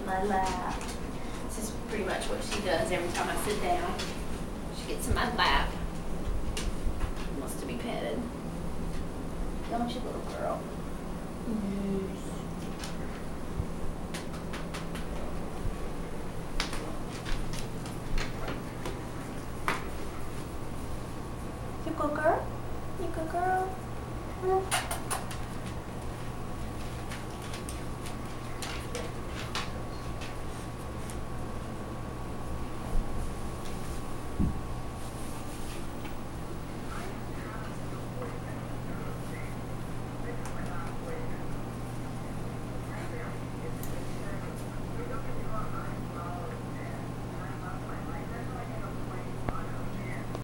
in my lap. This is pretty much what she does every time I sit down. She gets in my lap. Wants to be petted. Don't you, little girl? Yes. You good girl? You good girl?